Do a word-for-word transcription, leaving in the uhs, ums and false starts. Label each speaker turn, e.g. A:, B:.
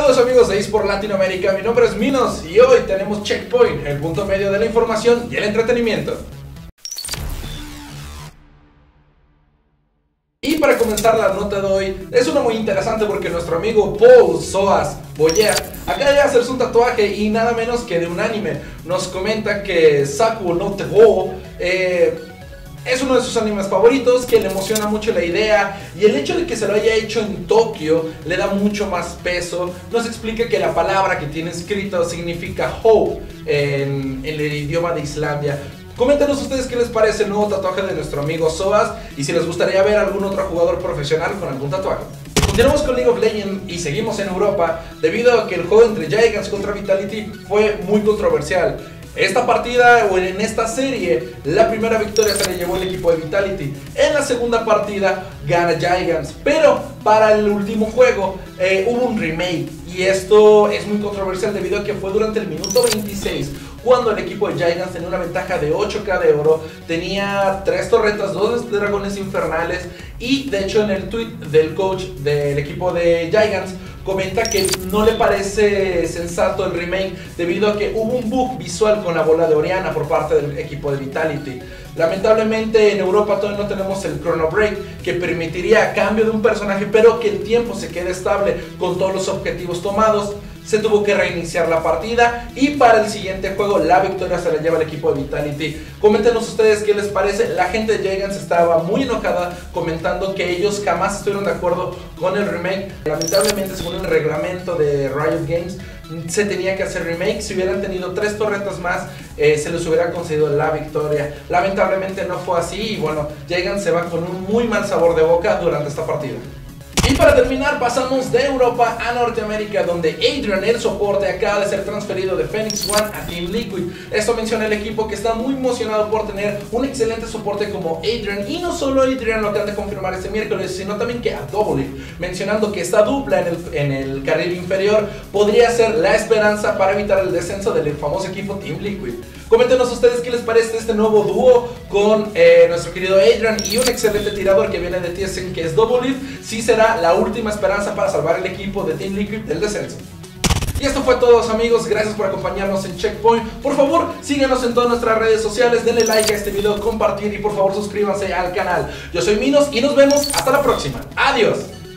A: Saludos amigos de eSport Latinoamérica, mi nombre es Minos y hoy tenemos Checkpoint, el punto medio de la información y el entretenimiento. Y para comenzar la nota de hoy, es una muy interesante porque nuestro amigo Paul Soas Boyer acaba de hacerse un tatuaje y nada menos que de un anime. Nos comenta que Saku no Tebo eh, es uno de sus animes favoritos, que le emociona mucho la idea y el hecho de que se lo haya hecho en Tokio le da mucho más peso. Nos explica que la palabra que tiene escrito significa Hope en, en el idioma de Islandia. Coméntenos ustedes qué les parece el nuevo tatuaje de nuestro amigo Soas y si les gustaría ver algún otro jugador profesional con algún tatuaje. Continuamos con League of Legends y seguimos en Europa debido a que el juego entre Gigants contra Vitality fue muy controversial. Esta partida, o en esta serie, la primera victoria se la llevó el equipo de Vitality. En la segunda partida gana Gigants, pero para el último juego eh, hubo un remake. Y esto es muy controversial debido a que fue durante el minuto veintiséis, cuando el equipo de Gigants tenía una ventaja de ocho K de oro, tenía tres torretas, dos dragones infernales, y de hecho en el tweet del coach del equipo de Gigants comenta que no le parece sensato el remake debido a que hubo un bug visual con la bola de Orianna por parte del equipo de Vitality. Lamentablemente en Europa todavía no tenemos el Chrono Break que permitiría cambio de un personaje pero que el tiempo se quede estable con todos los objetivos tomados. Se tuvo que reiniciar la partida y para el siguiente juego la victoria se la lleva el equipo de Vitality. Coméntenos ustedes qué les parece. La gente de Gigants estaba muy enojada comentando que ellos jamás estuvieron de acuerdo con el remake. Lamentablemente, según el reglamento de Riot Games, se tenía que hacer remake. Si hubieran tenido tres torretas más, eh, se les hubiera concedido la victoria. Lamentablemente no fue así y bueno, Gigants se va con un muy mal sabor de boca durante esta partida. Y para terminar pasamos de Europa a Norteamérica, donde Adrian, el soporte, acaba de ser transferido de Phoenix One a Team Liquid. Esto menciona el equipo que está muy emocionado por tener un excelente soporte como Adrian, y no solo Adrian lo acaban de confirmar este miércoles, sino también que a Double, mencionando que esta dupla en el, en el carril inferior podría ser la esperanza para evitar el descenso del famoso equipo Team Liquid. Coméntenos ustedes qué les parece este nuevo dúo con eh, nuestro querido Adrian y un excelente tirador que viene de T S M que es Double. Si será la última esperanza para salvar el equipo de Team Liquid del descenso. Y esto fue todo amigos, gracias por acompañarnos en Checkpoint. Por favor síganos en todas nuestras redes sociales, denle like a este video, compartir y por favor suscríbanse al canal. Yo soy Minos y nos vemos hasta la próxima. Adiós.